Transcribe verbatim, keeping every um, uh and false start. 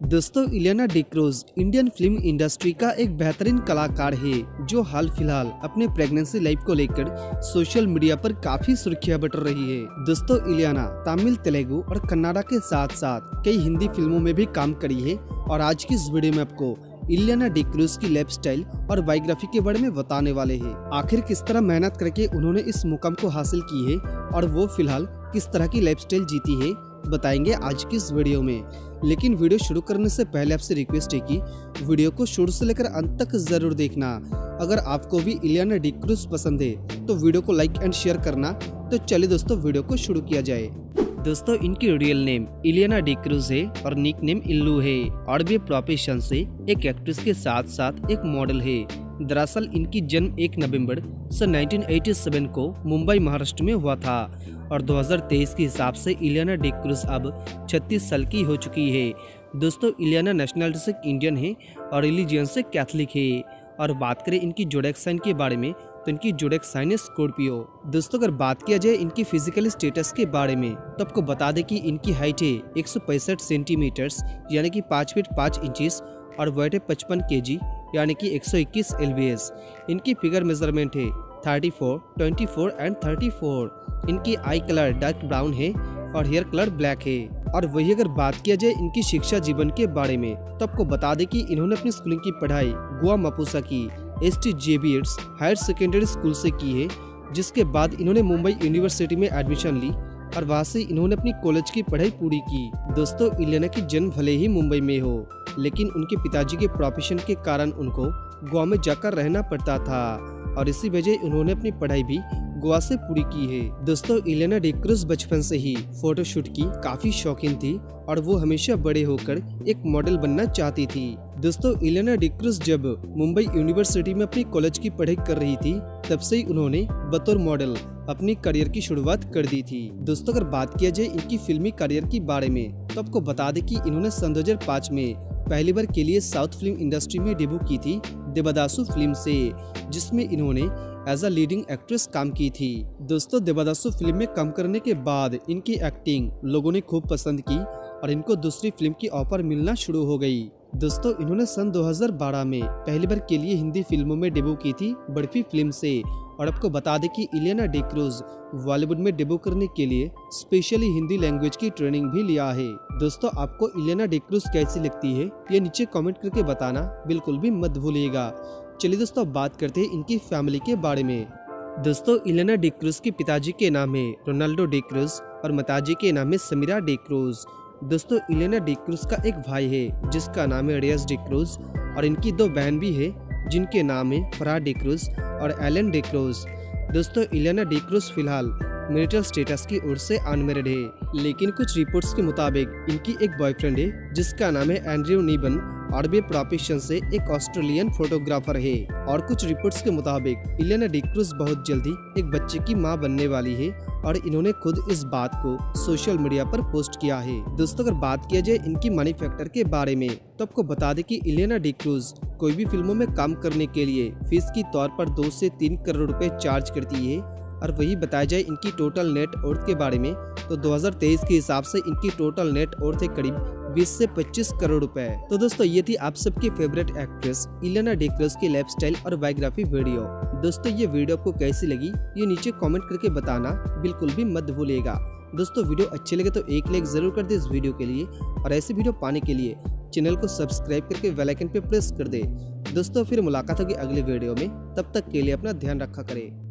दोस्तों, Ileana D'Cruz Indian film industry का एक बेहतरीन कलाकार है जो हाल फिलहाल अपने प्रेगनेंसी लाइफ को लेकर सोशल मीडिया पर काफी सुर्खियां बटोर रही है। दोस्तों, इलियाना तमिल, तेलुगु और कन्नड़ा के साथ साथ कई हिंदी फिल्मों में भी काम करी है और आज की इस वीडियो में आपको इलियाना डिक्रूज की लाइफस्टाइल और बायोग्राफी के बारे में बताने वाले हैं। आखिर किस तरह मेहनत करके उन्होंने इस मुकाम को हासिल की है और वो फिलहाल किस तरह की लाइफस्टाइल जीती है, बताएंगे आज की इस वीडियो में। लेकिन वीडियो शुरू करने से पहले आपसे रिक्वेस्ट है कि वीडियो को शुरू से लेकर अंत तक जरूर देखना। अगर आपको भी इलियाना डिक्रूज पसंद है तो वीडियो को लाइक एंड शेयर करना। तो चलिए दोस्तों, वीडियो को शुरू किया जाए। दोस्तों, इनकी रियल नेम इलियाना डिक्रूज है और निक नेम इल्लू है और वे प्रोफेशन से एक एक्ट्रेस के साथ साथ एक मॉडल है। दरअसल इनकी जन्म एक नवंबर सन उन्नीस सौ सत्तासी को मुंबई, महाराष्ट्र में हुआ था और दो हज़ार तेईस के हिसाब से इलियाना डिक्रूज अब छत्तीस साल की हो चुकी है। दोस्तों, इलियाना नेशनलिटी से इंडियन है और रिलीजियन से कैथलिक है। और बात करें इनकी जोडिएक साइन के बारे में तो इनकी जोडिएक साइन है स्कॉर्पियो। दोस्तों, अगर बात किया जाए इनकी फिजिकल स्टेटस के बारे में तो आपको बता दें कि इनकी हाइट है एक सौ पैंसठ सेंटीमीटर यानी कि पाँच फीट पाँच इंचेस और वेट है पचपन केजी यानी कि एक सौ इक्कीस एलबीएस। इनकी फिगर मेजरमेंट है चौंतीस, चौबीस एंड चौंतीस। इनकी आई कलर डार्क ब्राउन है और हेयर कलर ब्लैक है। और वही अगर बात किया जाए इनकी शिक्षा जीवन के बारे में तो आपको बता दें कि इन्होंने अपनी स्कूलिंग की पढ़ाई गोवा मापुसा की S T Xavier's higher secondary school से की है, जिसके बाद इन्होंने मुंबई यूनिवर्सिटी में एडमिशन ली और वहाँ से इन्होंने अपनी कॉलेज की पढ़ाई पूरी की। दोस्तों, इलियाना की जन्म भले ही मुंबई में हो लेकिन उनके पिताजी के प्रोफेशन के कारण उनको गोवा में जाकर रहना पड़ता था और इसी वजह उन्होंने अपनी पढ़ाई भी गोवा से पूरी की है। दोस्तों, इलियाना डिक्रूज बचपन से ही फोटोशूट की काफी शौकीन थी और वो हमेशा बड़े होकर एक मॉडल बनना चाहती थी। दोस्तों, इलियाना डिक्रूज जब मुंबई यूनिवर्सिटी में अपनी कॉलेज की पढ़ाई कर रही थी तब से ही उन्होंने बतौर मॉडल अपनी करियर की शुरुआत कर दी थी। दोस्तों, अगर बात किया जाए इनकी फिल्मी करियर के बारे में तो आपको बता दें कि इन्होंने सन दो हज़ार पाँच में पहली बार के लिए साउथ फिल्म इंडस्ट्री में डेब्यू की थी देवदासु फिल्म से, जिसमें इन्होंने एज अ लीडिंग एक्ट्रेस काम की थी। दोस्तों, देवदासु फिल्म में काम करने के बाद इनकी एक्टिंग लोगों ने खूब पसंद की और इनको दूसरी फिल्म की ऑफर मिलना शुरू हो गई। दोस्तों, इन्होंने सन दो हज़ार बारह में पहली बार के लिए हिंदी फिल्मों में डेब्यू की थी बर्फी फिल्म से। और आपको बता दें कि इलियाना डिक्रूज बॉलीवुड में डेब्यू करने के लिए स्पेशली हिंदी लैंग्वेज की ट्रेनिंग भी लिया है। दोस्तों, आपको इलियाना डिक्रूज कैसी लगती है ये नीचे कमेंट करके बताना बिल्कुल भी मत भूलिएगा। चलिए दोस्तों, अब बात करते हैं इनकी फैमिली के बारे में। दोस्तों, इलियाना डिक्रूज के पिताजी के नाम है रोनाल्डो डिक्रूज और माताजी के नाम है समीरा डिक्रूज। दोस्तों, इलियाना डिक्रूज का एक भाई है जिसका नाम है रियाज डिक्रूज और इनकी दो बहन भी है जिनके नाम है फराह डिक्रूज और एलन डिक्रूज। दोस्तों, इलियाना डिक्रूज फिलहाल मैरिटल स्टेटस की ओर से अनमैरिड है, लेकिन कुछ रिपोर्ट्स के मुताबिक इनकी एक बॉयफ्रेंड है जिसका नाम है एंड्रयू नीबन और वे प्रोफेशन से एक ऑस्ट्रेलियन फोटोग्राफर है। और कुछ रिपोर्ट्स के मुताबिक इलियाना डिक्रूज बहुत जल्दी एक बच्चे की मां बनने वाली है और इन्होंने खुद इस बात को सोशल मीडिया पर पोस्ट किया है। दोस्तों, अगर बात किया जाए इनकी मनी फैक्टर के बारे में तो आपको बता दें कि इलियाना डिक्रूज कोई भी फिल्मों में काम करने के लिए फीस की तौर पर दो से तीन करोड़ रुपए चार्ज करती है। और वही बताया जाए इनकी टोटल नेट वर्थ के बारे में तो दो हज़ार तेईस के हिसाब से इनकी टोटल नेट वर्थ है करीब बीस से पच्चीस करोड़ रुपए। तो दोस्तों, ये थी आप सबकी फेवरेट एक्ट्रेस इलियाना डिक्रूज की लाइफस्टाइल और बायोग्राफी वीडियो। दोस्तों, ये वीडियो आपको कैसी लगी ये नीचे कमेंट करके बताना बिल्कुल भी मत भूलिएगा। दोस्तों, वीडियो अच्छी लगे तो एक लाइक जरूर कर दे इस वीडियो के लिए और ऐसी वीडियो पाने के लिए चैनल को सब्सक्राइब करके बेल आइकन पे प्रेस कर दे। दोस्तों, फिर मुलाकात होगी अगले वीडियो में, तब तक के लिए अपना ध्यान रखा करें।